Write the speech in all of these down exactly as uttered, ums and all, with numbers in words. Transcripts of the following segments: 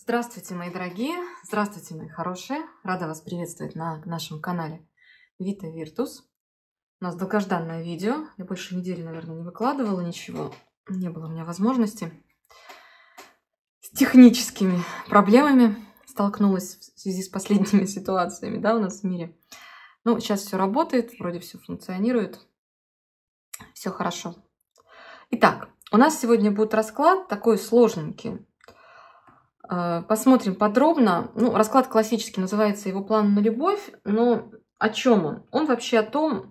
Здравствуйте, мои дорогие! Здравствуйте, мои хорошие! Рада вас приветствовать на нашем канале Vita Virtus. У нас долгожданное видео. Я больше недели, наверное, не выкладывала ничего. Не было у меня возможности. С техническими проблемами столкнулась в связи с последними ситуациями, да, у нас в мире. Ну, сейчас все работает, вроде все функционирует. Все хорошо. Итак, у нас сегодня будет расклад такой сложненький. Посмотрим подробно. Ну, расклад классический, называется его «План на любовь». Но о чем он? Он вообще о том,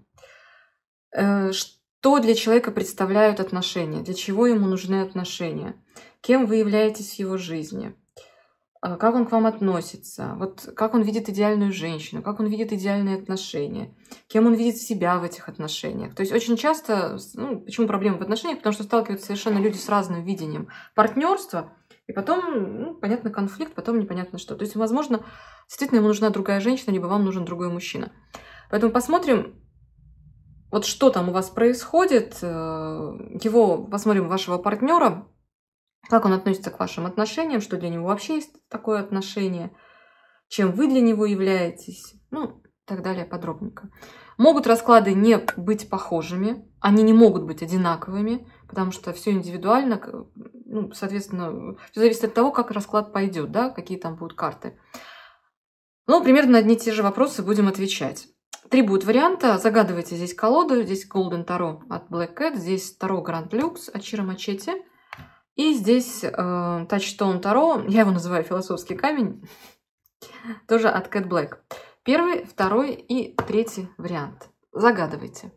что для человека представляют отношения, для чего ему нужны отношения, кем вы являетесь в его жизни, как он к вам относится, вот как он видит идеальную женщину, как он видит идеальные отношения, кем он видит себя в этих отношениях. То есть очень часто, ну, почему проблемы в отношениях? Потому что сталкиваются совершенно люди с разным видением партнерства. И потом, ну, понятно, конфликт, потом непонятно что. То есть, возможно, действительно ему нужна другая женщина, либо вам нужен другой мужчина. Поэтому посмотрим, вот что там у вас происходит, его, посмотрим вашего партнера, как он относится к вашим отношениям, что для него вообще есть такое отношение, чем вы для него являетесь, ну, и так далее подробненько. Могут расклады не быть похожими, они не могут быть одинаковыми, потому что все индивидуально, ну, соответственно, все зависит от того, как расклад пойдет, да, какие там будут карты. Ну, примерно на одни и те же вопросы будем отвечать. Три будут варианта. Загадывайте здесь колоду. Здесь Golden Tarot от Black Cat, здесь Tarot Grand Lux от Чиро Мачете. И здесь э, Touchstone Tarot, я его называю философский камень, тоже от Cat Black. Первый, второй и третий вариант. Загадывайте.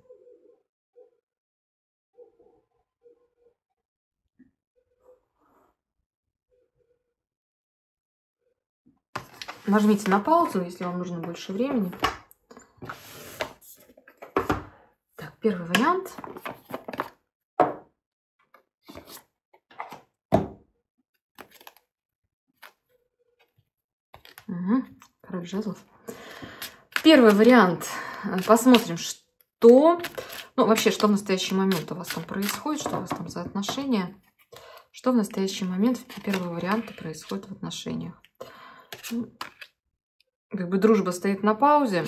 Нажмите на паузу, если вам нужно больше времени. Так, первый вариант. Угу. Король жезлов. Первый вариант. Посмотрим, что... Ну, вообще, что в настоящий момент у вас там происходит, что у вас там за отношения. Что в настоящий момент в первого варианта происходит в отношениях. Как бы дружба стоит на паузе.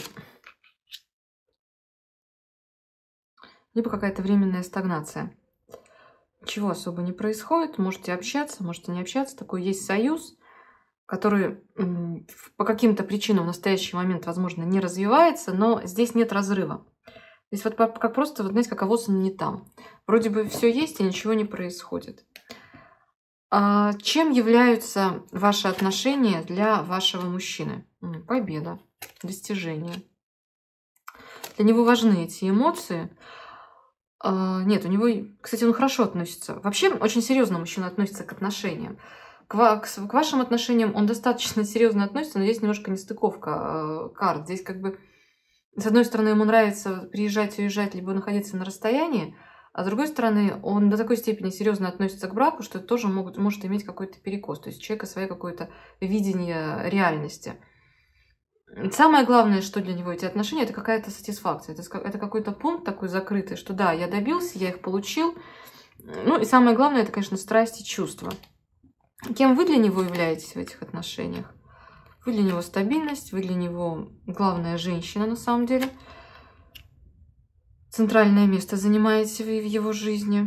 Либо какая-то временная стагнация. Ничего особо не происходит. Можете общаться, можете не общаться. Такой есть союз, который по каким-то причинам в настоящий момент, возможно, не развивается, но здесь нет разрыва. Здесь вот как просто, вот, знаете, как овос он не там. Вроде бы все есть, и ничего не происходит. А чем являются ваши отношения для вашего мужчины? Победа, достижение. Для него важны эти эмоции. Нет, у него, кстати, он хорошо относится. Вообще, очень серьезно мужчина относится к отношениям. К, к, к вашим отношениям он достаточно серьезно относится, но здесь немножко нестыковка карт. Здесь как бы, с одной стороны, ему нравится приезжать, уезжать, либо находиться на расстоянии, а с другой стороны, он до такой степени серьезно относится к браку, что это тоже могут, может иметь какой-то перекос. То есть у человека свое какое-то видение реальности. Самое главное, что для него эти отношения, это какая-то сатисфакция. Это, это какой-то пункт такой закрытый, что да, я добился, я их получил. Ну и самое главное, это, конечно, страсть и чувства. Кем вы для него являетесь в этих отношениях? Вы для него стабильность, вы для него главная женщина на самом деле. Центральное место занимаете вы в его жизни.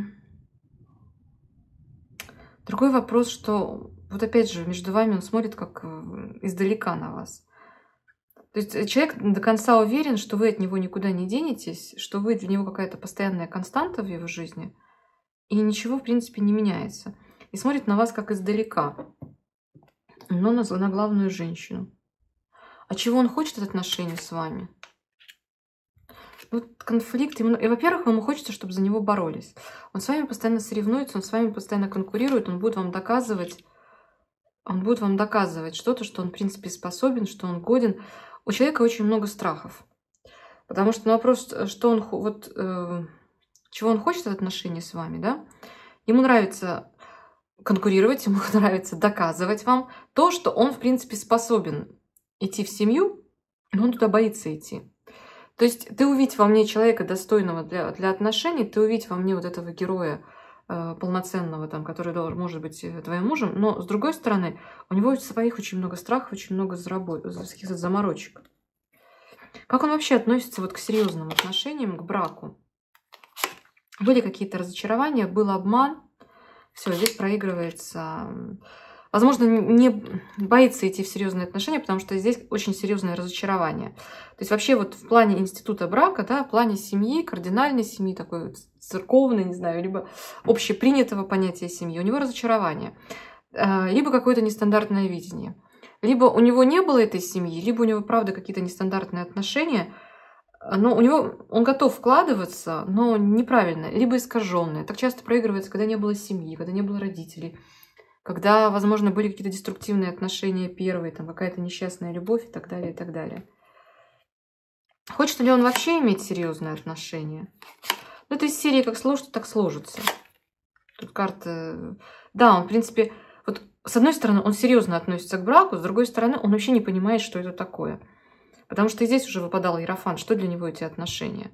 Другой вопрос, что вот опять же между вами он смотрит как издалека на вас. То есть человек до конца уверен, что вы от него никуда не денетесь, что вы для него какая-то постоянная константа в его жизни, и ничего, в принципе, не меняется. И смотрит на вас как издалека, но на, на главную женщину. А чего он хочет от отношений с вами? Вот конфликт. Ему, и, во-первых, ему хочется, чтобы за него боролись. Он с вами постоянно соревнуется, он с вами постоянно конкурирует, он будет вам доказывать, он будет вам доказывать что-то, что он, в принципе, способен, что он годен. У человека очень много страхов. Потому что на вопрос, что он, вот, э, чего он хочет от отношений с вами, да? Ему нравится конкурировать, ему нравится доказывать вам то, что он, в принципе, способен идти в семью, но он туда боится идти. То есть ты увидь во мне человека достойного для, для отношений, ты увидь во мне вот этого героя, э, полноценного, там, который должен, может быть твоим мужем, но с другой стороны, у него своих очень много страхов, очень много заморочек. Как он вообще относится вот к серьезным отношениям, к браку? Были какие-то разочарования, был обман. Все, здесь проигрывается. Возможно, не боится идти в серьезные отношения, потому что здесь очень серьезное разочарование. То есть вообще вот в плане института брака, да, в плане семьи, кардинальной семьи, такой церковной, не знаю, либо общепринятого понятия семьи, у него разочарование. Либо какое-то нестандартное видение. Либо у него не было этой семьи, либо у него, правда, какие-то нестандартные отношения, но у него он готов вкладываться, но неправильно, либо искаженное. Так часто проигрывается, когда не было семьи, когда не было родителей, когда, возможно, были какие-то деструктивные отношения первые, там какая-то несчастная любовь и так далее, и так далее. Хочет ли он вообще иметь серьезные отношения? Ну, это из серии «Как сложится, так сложится». Тут карта... Да, он, в принципе... Вот, с одной стороны, он серьезно относится к браку, с другой стороны, он вообще не понимает, что это такое. Потому что и здесь уже выпадал иерофант, что для него эти отношения.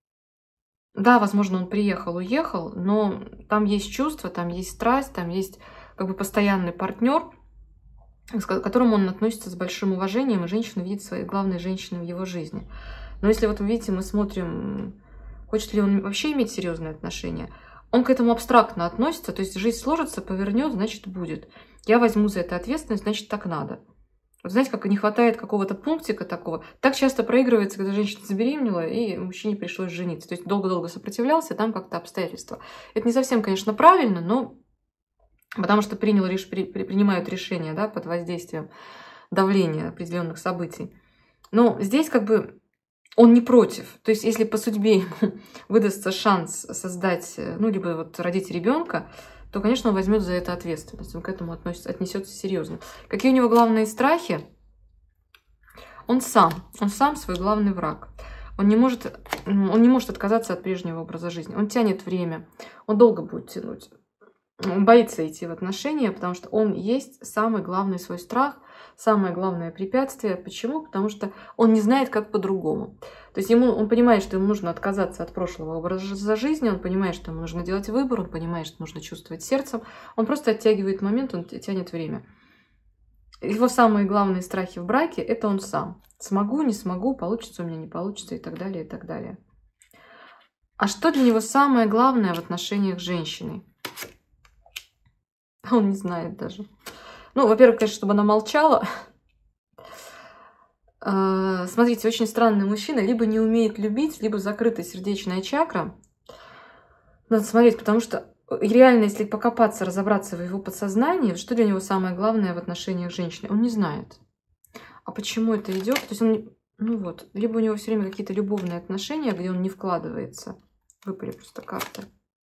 Да, возможно, он приехал, уехал, но там есть чувства, там есть страсть, там есть как бы постоянный партнер, к которому он относится с большим уважением, и женщина видит своей главной женщиной в его жизни. Но если вот вы видите, мы смотрим, хочет ли он вообще иметь серьезные отношения, он к этому абстрактно относится, то есть жизнь сложится, повернет, значит будет. Я возьму за это ответственность, значит так надо. Вот знаете, как не хватает какого-то пунктика такого. Так часто проигрывается, когда женщина забеременела, и мужчине пришлось жениться. То есть долго-долго сопротивлялся, там как-то обстоятельства. Это не совсем, конечно, правильно, но потому что принял, при, при, принимают решения, да, под воздействием давления определенных событий. Но здесь как бы он не против. То есть если по судьбе ему выдастся шанс создать, ну, либо вот родить ребенка, то, конечно, он возьмет за это ответственность. Он к этому относится, отнесется серьезно. Какие у него главные страхи? Он сам. Он сам свой главный враг. Он не может, он не может отказаться от прежнего образа жизни. Он тянет время. Он долго будет тянуть. Он боится идти в отношения, потому что он есть самый главный свой страх, самое главное препятствие. Почему? Потому что он не знает, как по-другому. То есть ему, он понимает, что ему нужно отказаться от прошлого образа жизни, он понимает, что ему нужно делать выбор, он понимает, что нужно чувствовать сердцем. Он просто оттягивает момент, он тянет время. Его самые главные страхи в браке – это он сам. Смогу, не смогу, получится у меня, не получится и так далее, и так далее. А что для него самое главное в отношениях с женщиной? Он не знает даже. Ну, во-первых, конечно, чтобы она молчала. Смотрите, очень странный мужчина. Либо не умеет любить, либо закрытая сердечная чакра. Надо смотреть, потому что реально, если покопаться, разобраться в его подсознании, что для него самое главное в отношениях с женщиной, он не знает. А почему это идет? То есть он, ну вот, либо у него все время какие-то любовные отношения, где он не вкладывается. Выпали просто карты.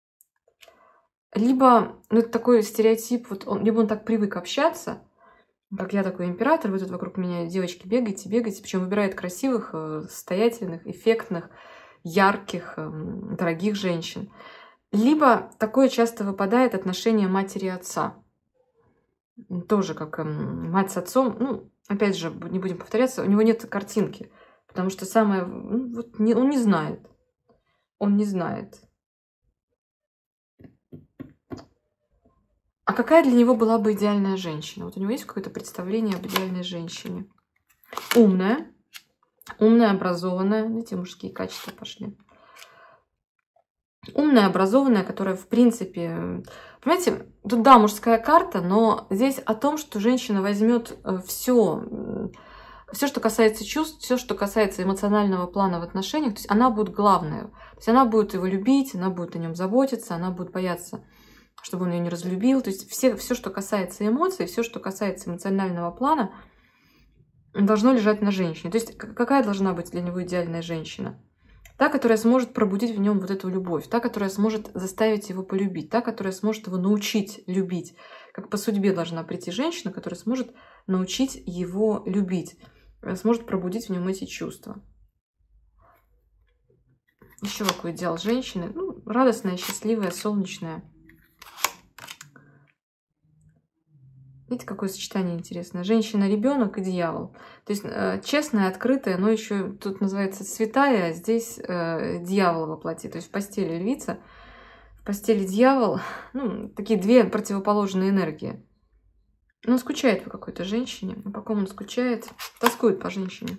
Либо, ну, это такой стереотип, вот он, либо он так привык общаться, как я такой император, вы тут вокруг меня, девочки, бегаете, бегаете, причем выбирает красивых, состоятельных, эффектных, ярких, дорогих женщин. Либо такое часто выпадает отношение матери и отца. Тоже как мать с отцом, ну, опять же, не будем повторяться, у него нет картинки, потому что самое, ну, вот не, он не знает, он не знает. А какая для него была бы идеальная женщина? Вот у него есть какое-то представление об идеальной женщине. Умная, умная, образованная. Видите, мужские качества пошли. Умная, образованная, которая, в принципе... Понимаете, тут, да, мужская карта, но здесь о том, что женщина возьмет все, все, что касается чувств, все, что касается эмоционального плана в отношениях, то есть она будет главная. То есть она будет его любить, она будет о нем заботиться, она будет бояться, чтобы он ее не разлюбил. То есть все, все, что касается эмоций, все, что касается эмоционального плана, должно лежать на женщине. То есть какая должна быть для него идеальная женщина? Та, которая сможет пробудить в нем вот эту любовь, та, которая сможет заставить его полюбить, та, которая сможет его научить любить. Как по судьбе должна прийти женщина, которая сможет научить его любить, сможет пробудить в нем эти чувства. Еще какой идеал женщины? Ну, радостная, счастливая, солнечная. Видите, какое сочетание интересное. Женщина, ребенок и дьявол. То есть э, честная, открытая, но еще тут называется святая, а здесь э, дьявол во плоти. То есть в постели львица, в В постели дьявол. Ну, такие две противоположные энергии. Он скучает по какой-то женщине. По кому он скучает? Тоскует по женщине.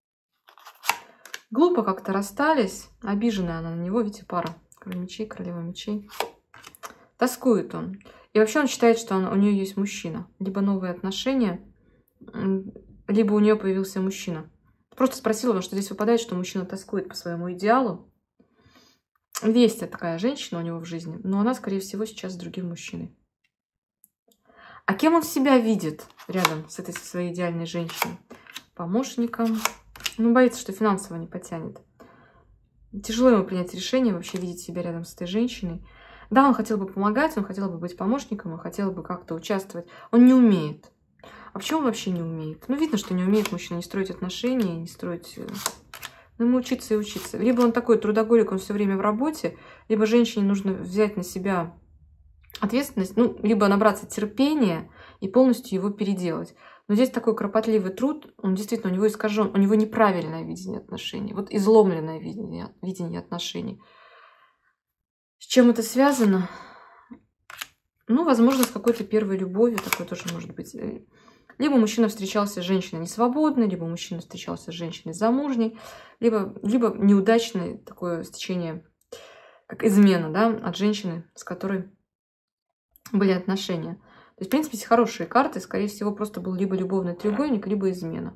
Глупо как-то расстались. Обиженная она на него. Видите, пара. Король мечей, королева мечей. Тоскует он. И вообще он считает, что он, у нее есть мужчина. Либо новые отношения, либо у нее появился мужчина. Просто спросила, потому что здесь выпадает, что мужчина тоскует по своему идеалу. Есть такая женщина у него в жизни, но она, скорее всего, сейчас с другим мужчиной. А кем он себя видит рядом с этой своей идеальной женщиной? Помощником. Ну, боится, что финансово не потянет. Тяжело ему принять решение, вообще видеть себя рядом с этой женщиной. Да, он хотел бы помогать, он хотел бы быть помощником, он хотел бы как-то участвовать. Он не умеет. А почему он вообще не умеет? Ну, видно, что не умеет мужчина не строить отношения, не строить... Ну, ему учиться и учиться. Либо он такой трудоголик, он все время в работе, либо женщине нужно взять на себя ответственность, ну, либо набраться терпения и полностью его переделать. Но здесь такой кропотливый труд, он действительно, у него искажен, у него неправильное видение отношений, вот изломленное видение, видение отношений. С чем это связано? Ну, возможно, с какой-то первой любовью, такое тоже может быть. Либо мужчина встречался с женщиной несвободной, либо мужчина встречался с женщиной замужней, либо, либо неудачное такое стечение, как измена, да, от женщины, с которой были отношения. То есть, в принципе, хорошие карты, скорее всего, просто был либо любовный треугольник, либо измена.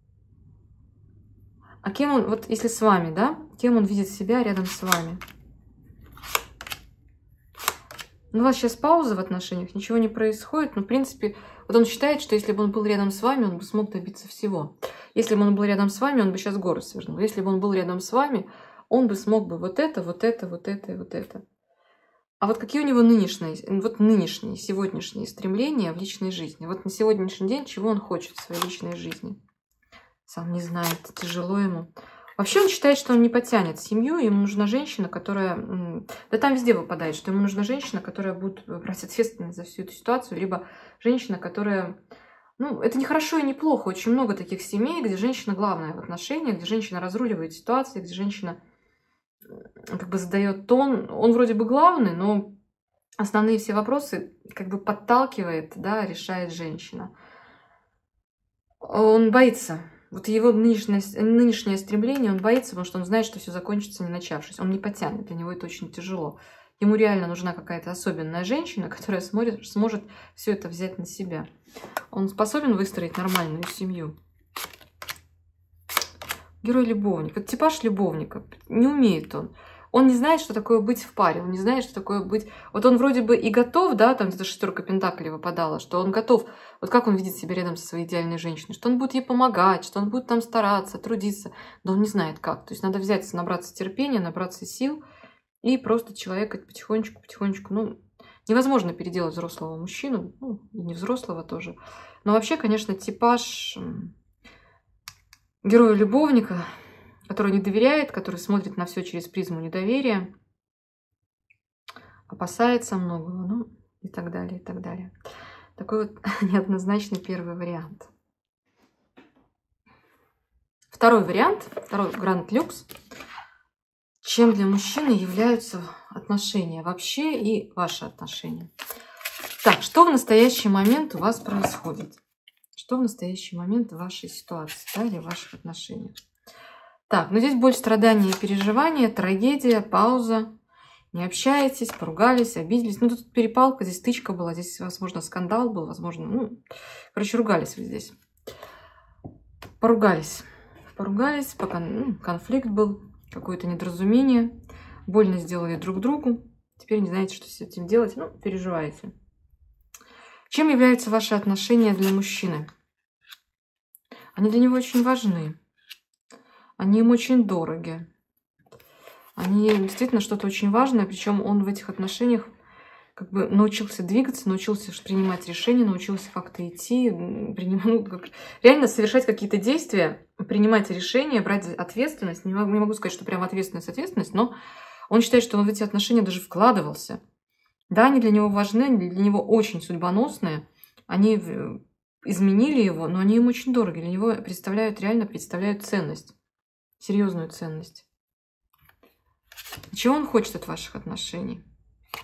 А кем он, вот если с вами, да, кем он видит себя рядом с вами? Ну, у вас сейчас пауза в отношениях, ничего не происходит, но, в принципе, вот он считает, что если бы он был рядом с вами, он бы смог добиться всего. Если бы он был рядом с вами, он бы сейчас горы свернул. Если бы он был рядом с вами, он бы смог бы вот это, вот это, вот это и вот это. А вот какие у него нынешние, вот нынешние, сегодняшние стремления в личной жизни? Вот на сегодняшний день чего он хочет в своей личной жизни? Сам не знает, тяжело ему. Вообще он считает, что он не потянет семью, ему нужна женщина, которая... Да там везде выпадает, что ему нужна женщина, которая будет брать ответственность за всю эту ситуацию, либо женщина, которая... Ну, это не хорошо и не плохо. Очень много таких семей, где женщина главная в отношениях, где женщина разруливает ситуации, где женщина как бы задает тон. Он вроде бы главный, но основные все вопросы как бы подталкивает, да, решает женщина. Он боится. Вот его нынешнее, нынешнее стремление, он боится, потому что он знает, что все закончится не начавшись. Он не потянет, для него это очень тяжело. Ему реально нужна какая-то особенная женщина, которая сможет, сможет все это взять на себя. Он способен выстроить нормальную семью. Герой-любовник. Это типаж любовника. Не умеет он. Он не знает, что такое быть в паре. Он не знает, что такое быть... Вот он вроде бы и готов, да, там где-то шестерка пентаклей выпадала, что он готов... Вот как он видит себя рядом со своей идеальной женщиной? Что он будет ей помогать, что он будет там стараться, трудиться. Да он не знает как. То есть надо взять, набраться терпения, набраться сил и просто человека потихонечку, потихонечку... Ну, невозможно переделать взрослого мужчину, ну, и не взрослого тоже. Но вообще, конечно, типаж героя-любовника, который не доверяет, который смотрит на все через призму недоверия, опасается многого, ну и так далее, и так далее. Такой вот неоднозначный первый вариант. Второй вариант, второй гранд люкс. Чем для мужчины являются отношения вообще и ваши отношения? Так, что в настоящий момент у вас происходит? Что в настоящий момент в вашей ситуации, да, или в ваших отношениях? Так, ну здесь боль, страдания, переживания, трагедия, пауза. Не общаетесь, поругались, обиделись. Ну, тут перепалка, здесь стычка была, здесь, возможно, скандал был, возможно, ну, короче, ругались вы здесь. Поругались. Поругались, пока ну, конфликт был, какое-то недоразумение. Больно сделали друг другу. Теперь не знаете, что с этим делать, ну, переживаете. Чем являются ваши отношения для мужчины? Они для него очень важны. Они ему очень дороги. Они действительно что-то очень важное, причем он в этих отношениях как бы научился двигаться, научился принимать решения, научился как-то идти, принимать, ну, как, реально совершать какие-то действия, принимать решения, брать ответственность. Не могу, не могу сказать, что прям ответственность, ответственность, но он считает, что он в эти отношения даже вкладывался. Да, они для него важны, они для него очень судьбоносные, они изменили его, но они ему очень дороги, для него представляют, реально представляют ценность, серьезную ценность. Чего он хочет от ваших отношений?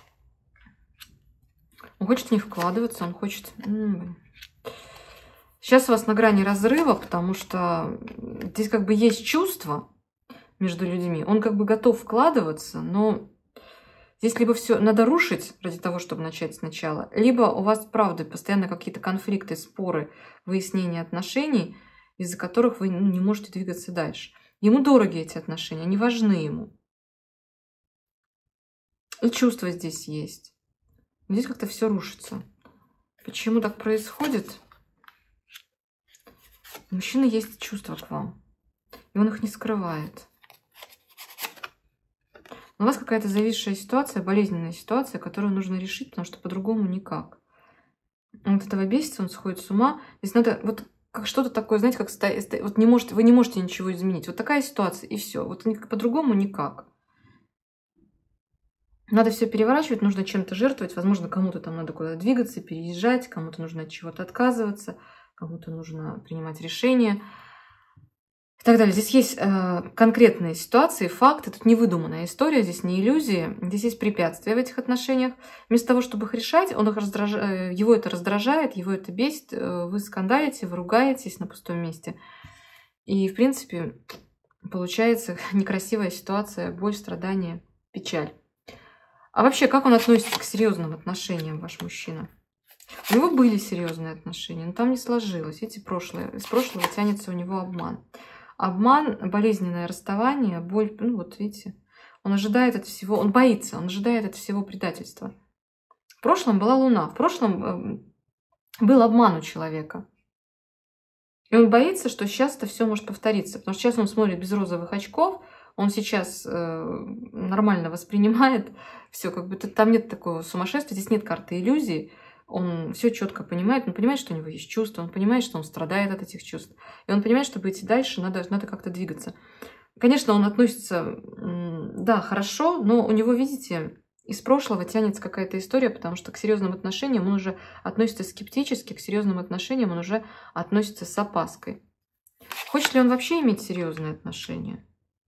хочет в них вкладываться, он хочет... Сейчас у вас на грани разрыва, потому что здесь как бы есть чувство между людьми. Он как бы готов вкладываться, но здесь либо все надо рушить ради того, чтобы начать сначала, либо у вас, правда, постоянно какие-то конфликты, споры, выяснения отношений, из-за которых вы ну, не можете двигаться дальше. Ему дороги эти отношения, они важны ему. И чувства здесь есть. Здесь как-то все рушится. Почему так происходит? У мужчины есть чувства к вам, и он их не скрывает. Но у вас какая-то зависшая ситуация, болезненная ситуация, которую нужно решить, потому что по-другому никак. Он от этого бесится, он сходит с ума. Здесь надо вот как что-то такое, знаете, как вот не может, вы не можете ничего изменить. Вот такая ситуация, и все. Вот по-другому никак. Надо все переворачивать, нужно чем-то жертвовать. Возможно, кому-то там надо куда-то двигаться, переезжать, кому-то нужно от чего-то отказываться, кому-то нужно принимать решения и так далее. Здесь есть э, конкретные ситуации, факты. Тут не выдуманная история, здесь не иллюзии. Здесь есть препятствия в этих отношениях. Вместо того, чтобы их решать, он их раздраж... его это раздражает, его это бесит. Вы скандалите, вы ругаетесь на пустом месте. И, в принципе, получается некрасивая ситуация, боль, страдания, печаль. А вообще, как он относится к серьезным отношениям, ваш мужчина? У него были серьезные отношения, но там не сложилось. Видите, прошлое. Из прошлого тянется у него обман. Обман, болезненное расставание, боль. Ну вот видите, он ожидает от всего, он боится, он ожидает от всего предательства. В прошлом была луна, в прошлом был обман у человека. И он боится, что сейчас это все может повториться. Потому что сейчас он смотрит без розовых очков, он сейчас э, нормально воспринимает все, как бы там нет такого сумасшествия, здесь нет карты иллюзий. Он все четко понимает, он понимает, что у него есть чувства, он понимает, что он страдает от этих чувств. И он понимает, чтобы идти дальше, надо, надо как-то двигаться. Конечно, он относится, да, хорошо, но у него, видите, из прошлого тянется какая-то история, потому что к серьезным отношениям он уже относится скептически, к серьезным отношениям он уже относится с опаской. Хочет ли он вообще иметь серьезные отношения?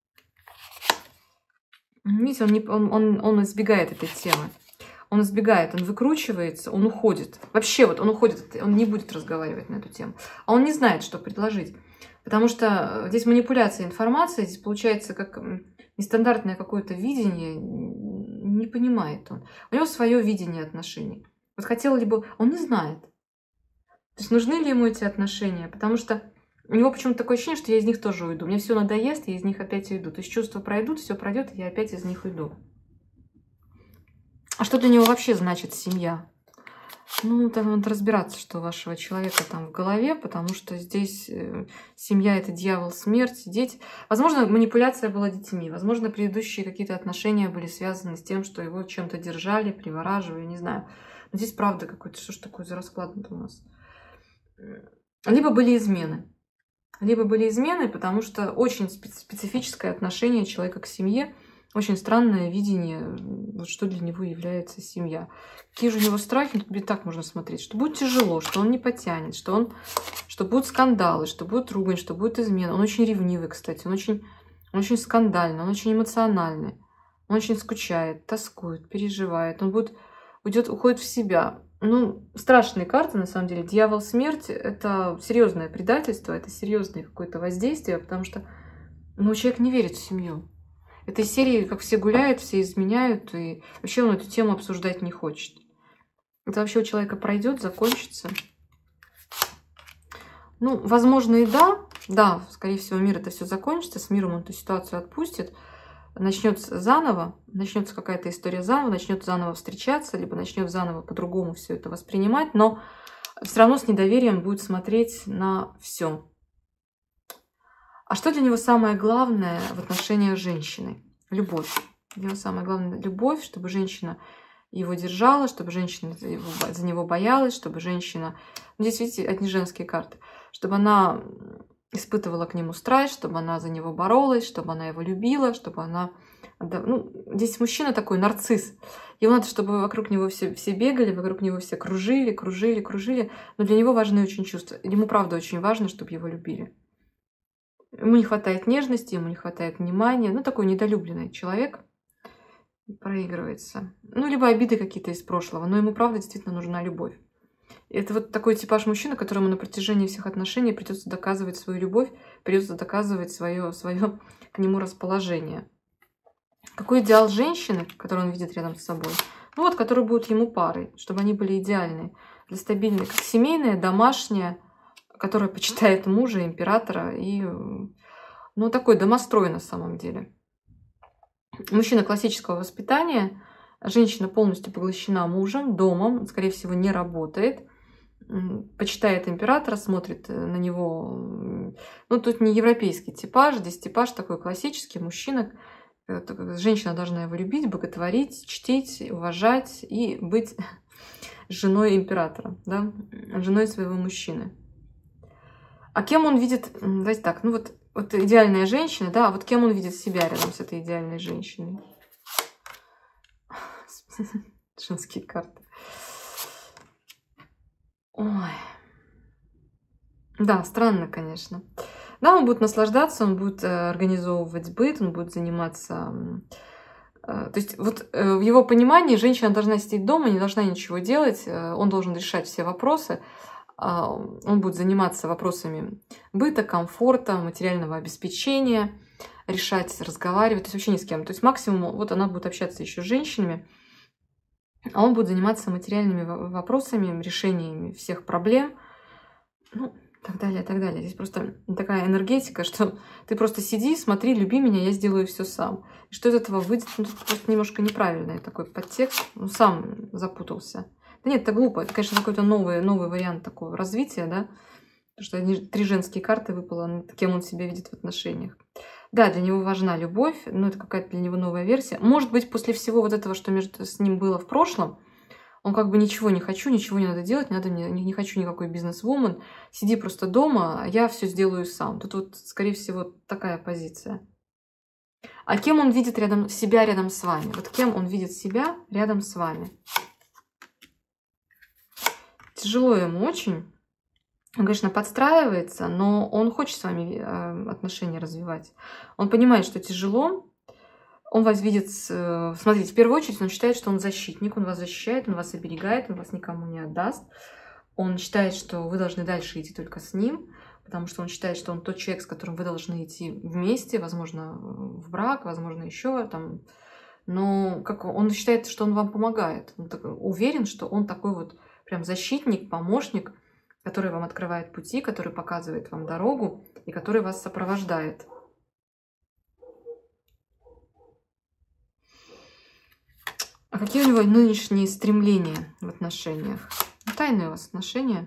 Видите, он, не, он, он, он избегает этой темы. Он избегает, он выкручивается, он уходит. Вообще вот он уходит, он не будет разговаривать на эту тему. А он не знает, что предложить. Потому что здесь манипуляция информацией, здесь получается как нестандартное какое-то видение. Не понимает он. У него свое видение отношений. Вот хотел ли бы... Он не знает. То есть нужны ли ему эти отношения? Потому что у него почему-то такое ощущение, что я из них тоже уйду. Мне все надоест, я из них опять уйду. То есть чувства пройдут, все пройдет, и я опять из них уйду. А что для него вообще значит семья? Ну, там надо разбираться, что у вашего человека там в голове, потому что здесь семья — это дьявол, смерть, дети. Возможно, манипуляция была детьми. Возможно, предыдущие какие-то отношения были связаны с тем, что его чем-то держали, привораживали, не знаю. Но здесь правда какой-то, что ж такое за расклад у нас? Либо были измены. Либо были измены, потому что очень специфическое отношение человека к семье, очень странное видение, вот что для него является семья. Какие же у него страхи, ну, так можно смотреть, что будет тяжело, что он не потянет, что, он, что будут скандалы, что будет ругань, что будет измена. Он очень ревнивый, кстати, он очень, он очень скандальный, он очень эмоциональный, он очень скучает, тоскует, переживает, он будет, уйдет, уходит в себя. Ну, страшные карты, на самом деле. Дьявол, смерть — это серьезное предательство, это серьезное какое-то воздействие, потому что ну, человек не верит в семью. Этой серии, как все гуляют, все изменяют, и вообще он эту тему обсуждать не хочет. Это вообще у человека пройдет, закончится. Ну, возможно, и да. Да, скорее всего, мир это все закончится, с миром он эту ситуацию отпустит. Начнется заново, начнется какая-то история заново, начнет заново встречаться, либо начнет заново по-другому все это воспринимать, но все равно с недоверием будет смотреть на все. А что для него самое главное в отношениях с женщиной? Любовь. Для него самое главное — любовь, чтобы женщина его держала, чтобы женщина за него боялась, чтобы женщина... Здесь, видите, одни женские карты. Чтобы она испытывала к нему страсть, чтобы она за него боролась, чтобы она его любила, чтобы она... Ну, здесь мужчина такой нарцисс. Ему надо, чтобы вокруг него все, все бегали, вокруг него все кружили, кружили, кружили. Но для него важны очень чувства. Ему, правда, очень важно, чтобы его любили. Ему не хватает нежности, ему не хватает внимания. Ну, такой недолюбленный человек. проигрывается. Ну, либо обиды какие-то из прошлого, но ему, правда, действительно нужна любовь. Это вот такой типаж мужчины, которому на протяжении всех отношений придется доказывать свою любовь, придется доказывать свое, свое к нему расположение. Какой идеал женщины, который он видит рядом с собой? Ну вот, которые будут ему парой, чтобы они были идеальны, для стабильной, как семейная, домашняя, которая почитает мужа, императора и, ну, такой домострой на самом деле. Мужчина классического воспитания, женщина полностью поглощена мужем, домом, скорее всего, не работает, почитает императора, смотрит на него. Ну, тут не европейский типаж, здесь типаж такой классический, мужчина. Женщина должна его любить, боготворить, чтить, уважать и быть женой императора, да? Женой своего мужчины. А кем он видит, давайте так, ну вот, вот идеальная женщина, да, а вот кем он видит себя рядом с этой идеальной женщиной? Женские карты. Ой. Да, странно, конечно. Да, он будет наслаждаться, он будет организовывать быт, он будет заниматься... То есть вот в его понимании женщина должна сидеть дома, не должна ничего делать, он должен решать все вопросы, он будет заниматься вопросами быта, комфорта, материального обеспечения, решать, разговаривать, то есть вообще ни с кем. То есть максимум, вот она будет общаться еще с женщинами, а он будет заниматься материальными вопросами, решениями всех проблем, ну, так далее, так далее. Здесь просто такая энергетика, что ты просто сиди, смотри, люби меня, я сделаю все сам. И что из этого выйдет, ну, тут просто немножко неправильный такой подтекст, ну, сам запутался. Да нет, это глупо, это, конечно, какой-то новый, новый вариант такого развития, да, потому что они, три женские карты выпало, кем он себя видит в отношениях. Да, для него важна любовь, но это какая-то для него новая версия. Может быть, после всего вот этого, что между с ним было в прошлом, он как бы ничего не хочу, ничего не надо делать, не, надо, не, не хочу никакой бизнес-вумен, сиди просто дома, а я все сделаю сам. Тут вот, скорее всего, такая позиция. А кем он видит рядом, себя рядом с вами? Вот кем он видит себя рядом с вами? Тяжело ему очень. Он, конечно, подстраивается, но он хочет с вами отношения развивать. Он понимает, что тяжело. Он вас видит, смотрите, в первую очередь он считает, что он защитник, он вас защищает, он вас оберегает, он вас никому не отдаст. Он считает, что вы должны дальше идти только с ним, потому что он считает, что он тот человек, с которым вы должны идти вместе, возможно, в брак, возможно, еще там. Но как он считает, что он вам помогает. Он уверен, что он такой вот прям защитник, помощник, который вам открывает пути, который показывает вам дорогу и который вас сопровождает. А какие у него нынешние стремления в отношениях? Тайные у вас отношения?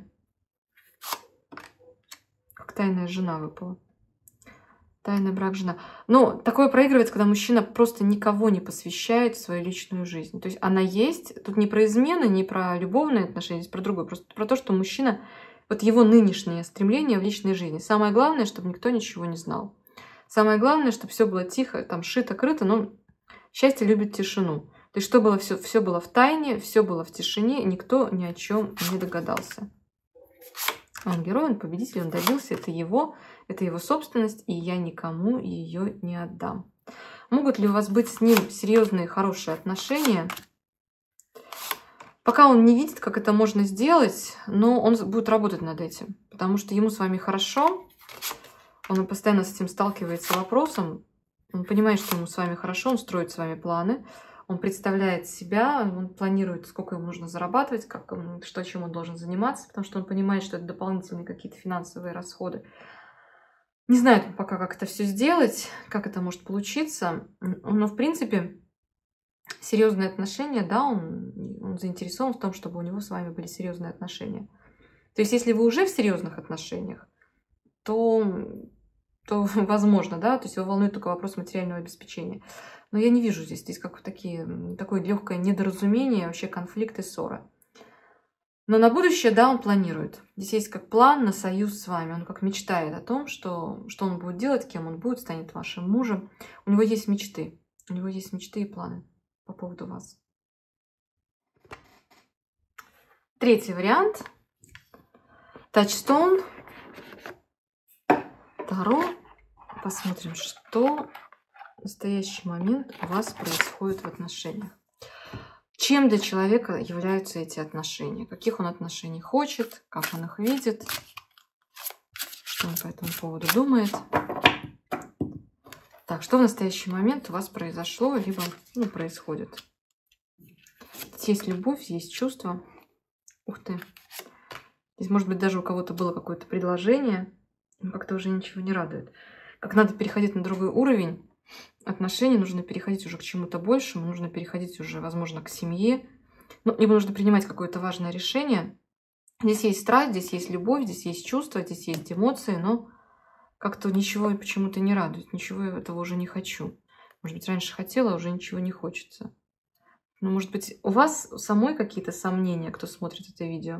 Как тайная жена выпала. Тайный брак, жена. Ну, такое проигрывается, когда мужчина просто никого не посвящает в свою личную жизнь. То есть она есть. Тут не про измены, не про любовные отношения, здесь про другое. Просто про то, что мужчина, вот его нынешнее стремление в личной жизни. Самое главное, чтобы никто ничего не знал. Самое главное, чтобы все было тихо, там шито-крыто, но счастье любит тишину. То есть, что было, все, все было в тайне, все было в тишине, и никто ни о чем не догадался. Он герой, он победитель, он добился, это его, это его собственность, и я никому ее не отдам. Могут ли у вас быть с ним серьезные, хорошие отношения? Пока он не видит, как это можно сделать, но он будет работать над этим, потому что ему с вами хорошо, он постоянно с этим сталкивается вопросом, он понимает, что ему с вами хорошо, он строит с вами планы, он представляет себя, он планирует, сколько ему нужно зарабатывать, как, что, чем он должен заниматься, потому что он понимает, что это дополнительные какие-то финансовые расходы. Не знает пока, как это все сделать, как это может получиться, но, в принципе, серьезные отношения, да, он, он заинтересован в том, чтобы у него с вами были серьезные отношения. То есть, если вы уже в серьезных отношениях, то, то возможно, да, то есть его волнует только вопрос материального обеспечения. Но я не вижу здесь, здесь как такие, такое легкое недоразумение, вообще конфликт и ссора. Но на будущее, да, он планирует. Здесь есть как план на союз с вами. Он как мечтает о том, что, что он будет делать, кем он будет, станет вашим мужем. У него есть мечты. У него есть мечты и планы по поводу вас. Третий вариант. Тачстон. Таро. Посмотрим, что в настоящий момент у вас происходит в отношениях? Чем для человека являются эти отношения? Каких он отношений хочет, как он их видит, что он по этому поводу думает? Так, что в настоящий момент у вас произошло, либо ну, происходит? Здесь есть любовь, есть чувство. Ух ты. Здесь, может быть, даже у кого-то было какое-то предложение, но как-то уже ничего не радует. Как надо переходить на другой уровень отношений, нужно переходить уже к чему-то большему, нужно переходить уже, возможно, к семье. Ну, либо нужно принимать какое-то важное решение. Здесь есть страсть, здесь есть любовь, здесь есть чувства, здесь есть эмоции, но как-то ничего почему-то не радует, ничего я этого уже не хочу. Может быть, раньше хотела, а уже ничего не хочется. Ну, может быть, у вас самой какие-то сомнения, кто смотрит это видео?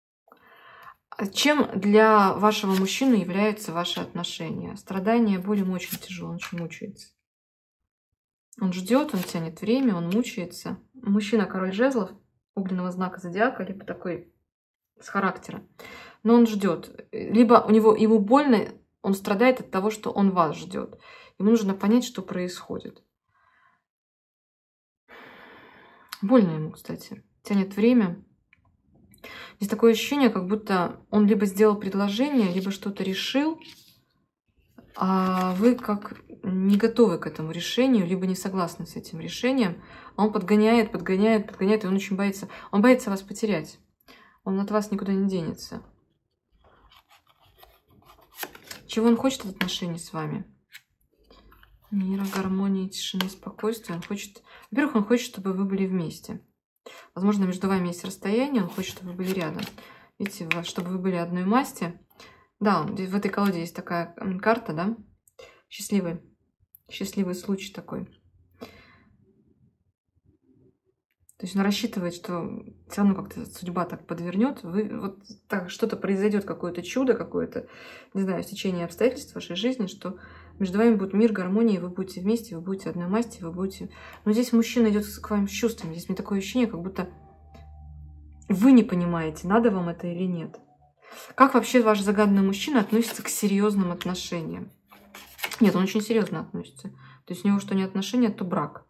Чем для вашего мужчины являются ваши отношения? Страдания, боль, ему очень тяжело, он очень мучается. Он ждет, он тянет время, он мучается. Мужчина король жезлов, огненного знака зодиака, либо такой с характера. Но он ждет. Либо у него ему больно, он страдает от того, что он вас ждет. Ему нужно понять, что происходит. Больно ему, кстати. Тянет время. Здесь такое ощущение, как будто он либо сделал предложение, либо что-то решил, а вы как не готовы к этому решению, либо не согласны с этим решением. А он подгоняет, подгоняет, подгоняет, и он очень боится. Он боится вас потерять. Он от вас никуда не денется. Чего он хочет от отношений с вами? Мира, гармонии, тишины, спокойствия. Он хочет... Во-первых, он хочет, чтобы вы были вместе. Возможно, между вами есть расстояние, он хочет, чтобы вы были рядом. Видите, чтобы вы были одной масти. Да, в этой колоде есть такая карта, да? Счастливый. Счастливый случай такой. То есть он рассчитывает, что все равно как-то судьба так подвернет. Вы, вот так что-то произойдет, какое-то чудо, какое-то, не знаю, стечение обстоятельств в вашей жизни, что между вами будет мир, гармония, вы будете вместе, вы будете одной масти, вы будете... Но здесь мужчина идет к вам с чувствами. Здесь мне такое ощущение, как будто вы не понимаете, надо вам это или нет. Как вообще ваш загаданный мужчина относится к серьезным отношениям? Нет, он очень серьезно относится. То есть у него что не отношения, то брак.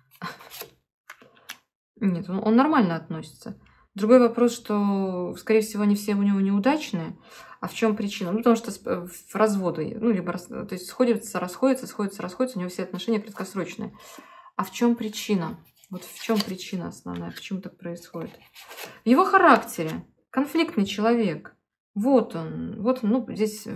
Нет, он, он нормально относится. Другой вопрос, что, скорее всего, они все у него неудачные. А в чем причина? Ну, потому что в разводы, ну, либо то есть сходятся, расходятся, сходятся, расходятся, у него все отношения краткосрочные. А в чем причина? Вот в чем причина основная? Почему так происходит? В его характере. Конфликтный человек. Вот он. Вот он, ну, здесь...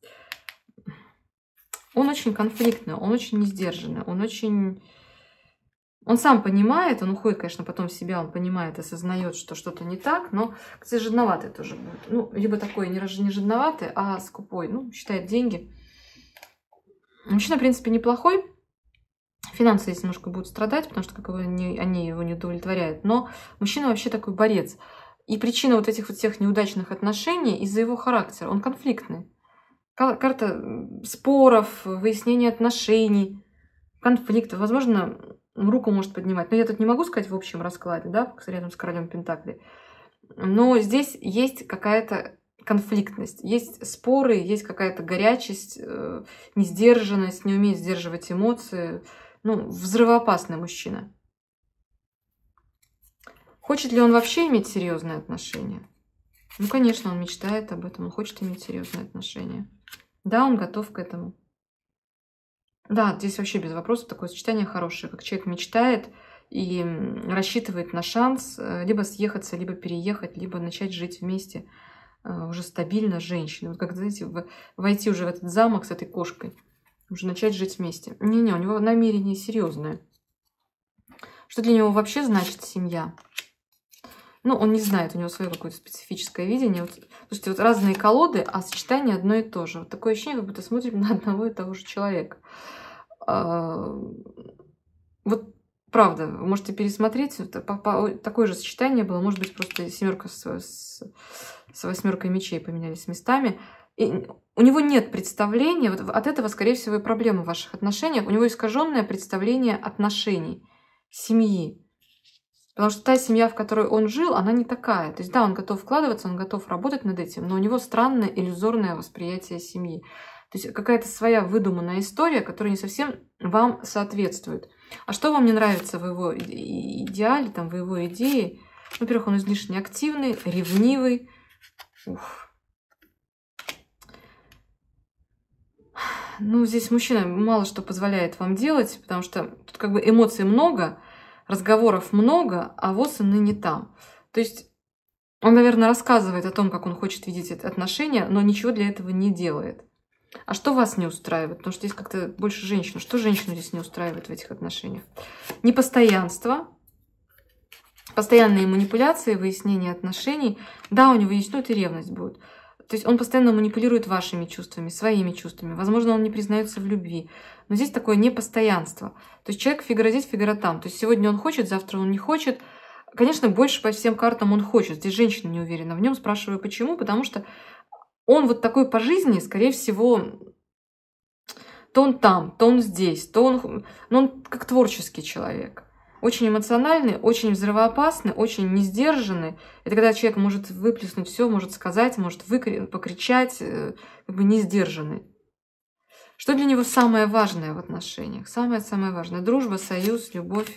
Он очень конфликтный, он очень несдержанный, он очень... Он сам понимает, он уходит, конечно, потом в себя, он понимает, осознает, что что-то не так, но, кстати, жадноватый тоже будет. Ну, либо такой не жадноватый, а скупой, ну, считает деньги. Мужчина, в принципе, неплохой. Финансы здесь немножко будут страдать, потому что как его не, они его не удовлетворяют. Но мужчина вообще такой борец. И причина вот этих вот всех неудачных отношений из-за его характера. Он конфликтный. Карта споров, выяснения отношений, конфликтов. Возможно, руку может поднимать. Но я тут не могу сказать в общем раскладе, да, рядом с королем Пентаклей. Но здесь есть какая-то конфликтность, есть споры, есть какая-то горячесть, несдержанность, не умеет сдерживать эмоции. Ну, взрывоопасный мужчина. Хочет ли он вообще иметь серьезные отношения? Ну, конечно, он мечтает об этом, он хочет иметь серьезные отношения. Да, он готов к этому. Да, здесь вообще без вопросов такое сочетание хорошее, как человек мечтает и рассчитывает на шанс либо съехаться, либо переехать, либо начать жить вместе уже стабильно с женщиной. Вот как, знаете, войти уже в этот замок с этой кошкой, уже начать жить вместе. Не-не, у него намерение серьезное. Что для него вообще значит семья? Ну, он не знает, у него свое какое-то специфическое видение. Вот, слушайте, вот разные колоды, а сочетание одно и то же. Вот такое ощущение, как будто смотрим на одного и того же человека. А, вот правда, вы можете пересмотреть. Такое же сочетание было, может быть, просто семерка с, с, с восьмеркой мечей поменялись местами. И у него нет представления, вот от этого, скорее всего, и проблемы в ваших отношениях. У него искаженное представление отношений, семьи. Потому что та семья, в которой он жил, она не такая. То есть, да, он готов вкладываться, он готов работать над этим, но у него странное иллюзорное восприятие семьи. То есть какая-то своя выдуманная история, которая не совсем вам соответствует. А что вам не нравится в его идеале, там, в его идее? Во-первых, он излишне активный, ревнивый. Ух. Ну, здесь мужчина мало что позволяет вам делать, потому что тут как бы эмоций много, разговоров много, а вот он и не там. То есть он, наверное, рассказывает о том, как он хочет видеть эти отношения, но ничего для этого не делает. А что вас не устраивает? Потому что здесь как-то больше женщин. Что женщину здесь не устраивает в этих отношениях? Непостоянство, постоянные манипуляции, выяснение отношений. Да, у него есть, ну, это ревность будет. То есть он постоянно манипулирует вашими чувствами, своими чувствами. Возможно, он не признается в любви. Но здесь такое непостоянство. То есть человек фигура здесь, фигура там. То есть сегодня он хочет, завтра он не хочет. Конечно, больше по всем картам он хочет. Здесь женщина не уверена в нем. Спрашиваю, почему? Потому что он вот такой по жизни, скорее всего, то он там, то он здесь, то он... Ну, он как творческий человек. Очень эмоциональный, очень взрывоопасный, очень несдержанный. Это когда человек может выплеснуть все, может сказать, может выкри... покричать, как бы несдержанный. Что для него самое важное в отношениях? Самое-самое важное. Дружба, союз, любовь.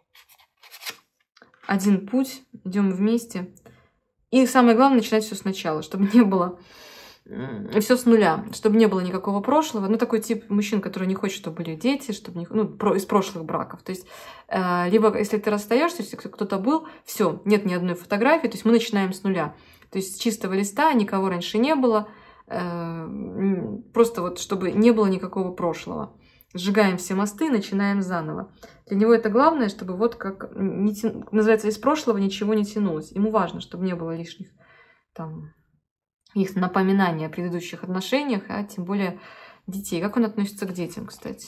Один путь, идем вместе. И самое главное, начинать все сначала, чтобы не было... Все с нуля, чтобы не было никакого прошлого. Ну, такой тип мужчин, который не хочет, чтобы были дети, чтобы не, ну, про, из прошлых браков. То есть, э, либо если ты расстаешься, если кто-то был, все, нет ни одной фотографии, то есть мы начинаем с нуля. То есть с чистого листа, никого раньше не было, э, просто вот чтобы не было никакого прошлого. Сжигаем все мосты, начинаем заново. Для него это главное, чтобы вот как не тя... называется, из прошлого ничего не тянулось. Ему важно, чтобы не было лишних там их напоминания о предыдущих отношениях, а тем более детей. Как он относится к детям, кстати?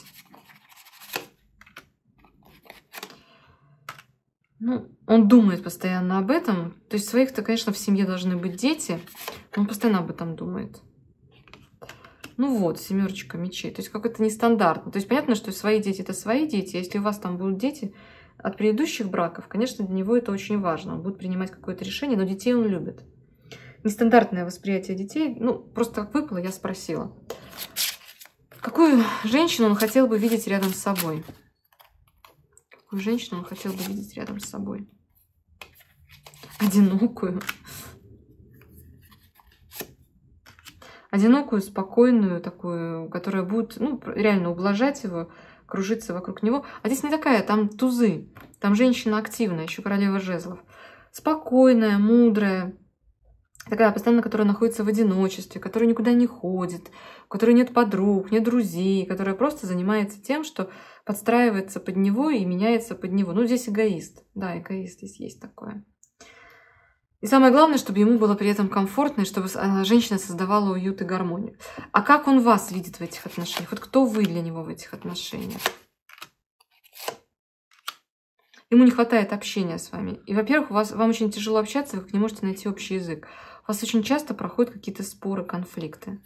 Ну, он думает постоянно об этом. То есть своих-то, конечно, в семье должны быть дети, но он постоянно об этом думает. Ну вот, семерочка мечей. То есть как это нестандартно. То есть понятно, что свои дети — это свои дети. Если у вас там будут дети от предыдущих браков, конечно, для него это очень важно. Он будет принимать какое-то решение, но детей он любит. Нестандартное восприятие детей. Ну, просто как выпало, я спросила. Какую женщину он хотел бы видеть рядом с собой? Какую женщину он хотел бы видеть рядом с собой? Одинокую. Одинокую, спокойную, такую, которая будет, ну, реально ублажать его, кружиться вокруг него. А здесь не такая, там тузы. Там женщина активная, еще королева жезлов. Спокойная, мудрая. Такая постоянно, которая находится в одиночестве, которая никуда не ходит, у которой нет подруг, нет друзей, которая просто занимается тем, что подстраивается под него и меняется под него. Ну, здесь эгоист. Да, эгоист здесь есть такое. И самое главное, чтобы ему было при этом комфортно, и чтобы женщина создавала уют и гармонию. А как он вас видит в этих отношениях? Вот кто вы для него в этих отношениях? Ему не хватает общения с вами. И, во-первых, у вас, вам очень тяжело общаться, вы не можете найти общий язык. У вас очень часто проходят какие-то споры, конфликты.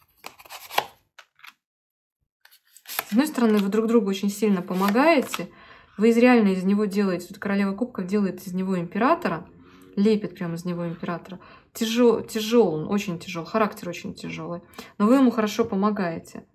С одной стороны, вы друг другу очень сильно помогаете. Вы из реально из него делаете, тут королева кубков делает из него императора, лепит прямо из него императора. Тяжел, тяжел он, очень тяжел, характер очень тяжелый. Но вы ему хорошо помогаете.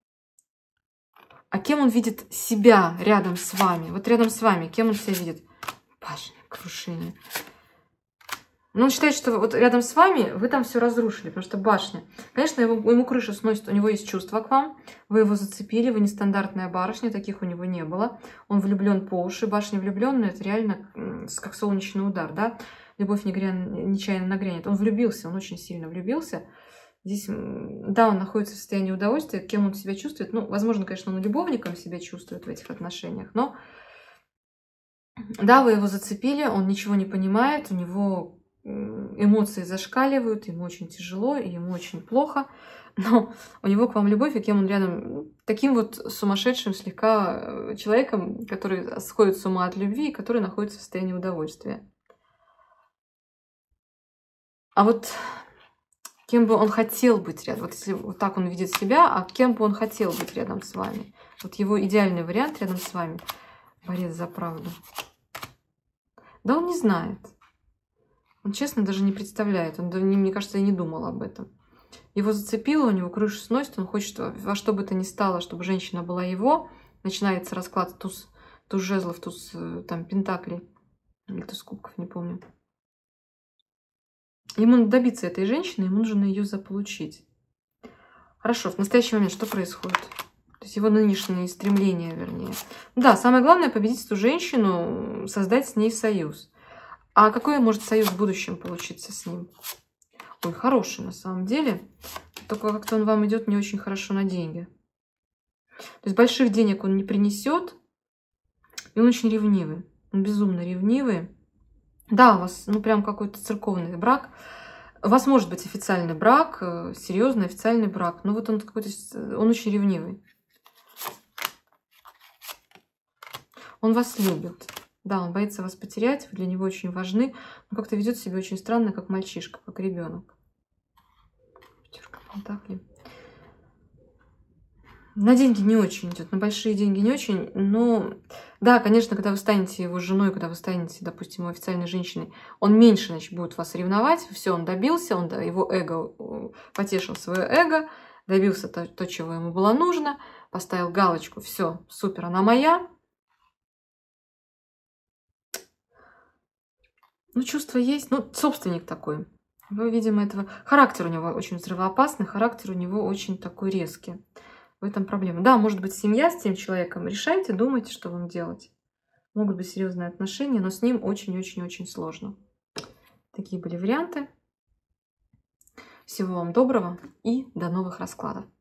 А кем он видит себя рядом с вами? Вот рядом с вами, кем он себя видит? Башня, крушение. Но он считает, что вот рядом с вами вы там все разрушили, потому что башня. Конечно, ему, ему крышу сносит, у него есть чувства к вам, вы его зацепили, вы нестандартная барышня, таких у него не было. Он влюблен по уши, башня влюбленная, это реально как солнечный удар, да? Любовь нечаянно нагрянет. Он влюбился, он очень сильно влюбился. Здесь, да, он находится в состоянии удовольствия, кем он себя чувствует. Ну, возможно, конечно, он любовником себя чувствует в этих отношениях, но да, вы его зацепили, он ничего не понимает, у него эмоции зашкаливают, ему очень тяжело, и ему очень плохо, но у него к вам любовь, и кем он рядом, таким вот сумасшедшим слегка человеком, который сходит с ума от любви, и который находится в состоянии удовольствия. А вот кем бы он хотел быть рядом, вот если вот так он видит себя, а кем бы он хотел быть рядом с вами? Вот его идеальный вариант рядом с вами. Борец за правду. Да он не знает. Он, честно, даже не представляет. Он, мне кажется, и не думал об этом. Его зацепило, у него крышу сносит, он хочет во что бы то ни стало, чтобы женщина была его. Начинается расклад туз, туз жезлов, туз там пентаклей, или туз кубков, не помню. Ему надо добиться этой женщины, ему нужно ее заполучить. Хорошо, в настоящий момент что происходит? То есть его нынешние стремления, вернее. Да, самое главное — победить эту женщину, создать с ней союз. А какой может союз в будущем получиться с ним? Ой, хороший на самом деле. Только как-то он вам идет не очень хорошо на деньги. То есть больших денег он не принесет. И он очень ревнивый. Он безумно ревнивый. Да, у вас, ну, прям какой-то церковный брак. У вас может быть официальный брак, серьезный официальный брак. Но вот он какой-то, он очень ревнивый. Он вас любит. Да, он боится вас потерять, вы для него очень важны. Но как-то ведет себя очень странно, как мальчишка, как ребенок. Пятерка пентаклей. На деньги не очень идет, на большие деньги не очень. Но да, конечно, когда вы станете его женой, когда вы станете, допустим, его официальной женщиной, он меньше, значит, будет вас ревновать. Все, он добился, он, его эго, потешил свое эго, добился то, то, чего ему было нужно, поставил галочку, все, супер, она моя. Ну, чувство есть, ну, собственник такой. Вы, видимо, этого... Характер у него очень взрывоопасный, характер у него очень такой резкий. В этом проблема. Да, может быть, семья с тем человеком. Решайте, думайте, что вам делать. Могут быть серьезные отношения, но с ним очень-очень-очень сложно. Такие были варианты. Всего вам доброго и до новых раскладов.